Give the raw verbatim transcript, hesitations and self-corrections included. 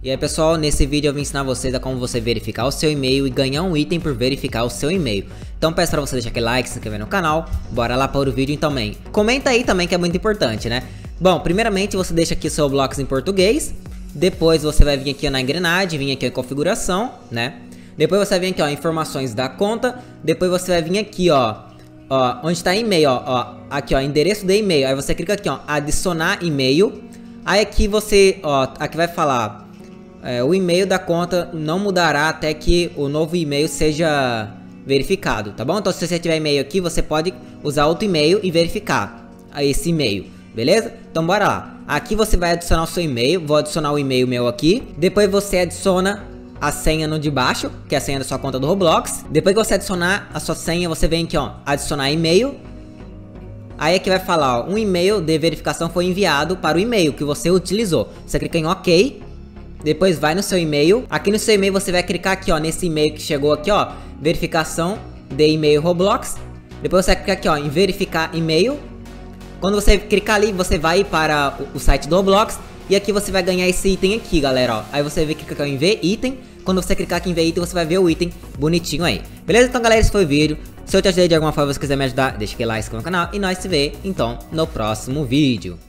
E aí pessoal, nesse vídeo eu vim ensinar vocês a como você verificar o seu e-mail e ganhar um item por verificar o seu e-mail. Então peço pra você deixar aquele like, se inscrever no canal, bora lá para o vídeo então também. Comenta aí também que é muito importante, né? Bom, primeiramente você deixa aqui o seu blocos em português, depois você vai vir aqui na engrenagem, vir aqui em configuração, né? Depois você vai vir aqui ó, informações da conta, depois você vai vir aqui ó, ó onde está e-mail, ó, ó, aqui ó, endereço de e-mail, aí você clica aqui ó, adicionar e-mail, aí aqui você, ó, aqui vai falar... É, o e-mail da conta não mudará até que o novo e-mail seja verificado, tá bom? Então se você tiver e-mail aqui, você pode usar outro e-mail e verificar esse e-mail, beleza? Então bora lá. Aqui você vai adicionar o seu e-mail, vou adicionar o e-mail meu aqui. Depois você adiciona a senha no de baixo, que é a senha da sua conta do Roblox. Depois que você adicionar a sua senha, você vem aqui ó, adicionar e-mail. Aí aqui vai falar, ó, um e-mail de verificação foi enviado para o e-mail que você utilizou. Você clica em OK. Depois vai no seu e-mail, aqui no seu e-mail você vai clicar aqui ó, nesse e-mail que chegou aqui ó, verificação de e-mail Roblox. Depois você vai clicar aqui ó, em verificar e-mail. Quando você clicar ali, você vai para o, o site do Roblox. E aqui você vai ganhar esse item aqui, galera, ó. Aí você vai clicar em ver item. Quando você clicar aqui em ver item, você vai ver o item bonitinho aí. Beleza? Então galera, esse foi o vídeo. Se eu te ajudei de alguma forma, se você quiser me ajudar, deixa aquele like no canal. E nós se vê, então, no próximo vídeo.